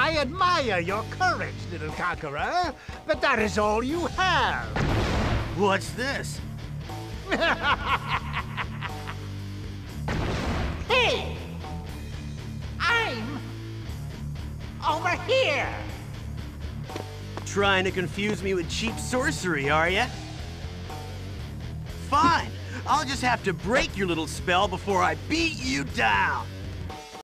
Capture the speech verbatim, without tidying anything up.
I admire your courage, little conqueror, but that is all you have. What's this? Hey! I'm over here. Trying to confuse me with cheap sorcery, are ya? Fine. I'll just have to break your little spell before I beat you down.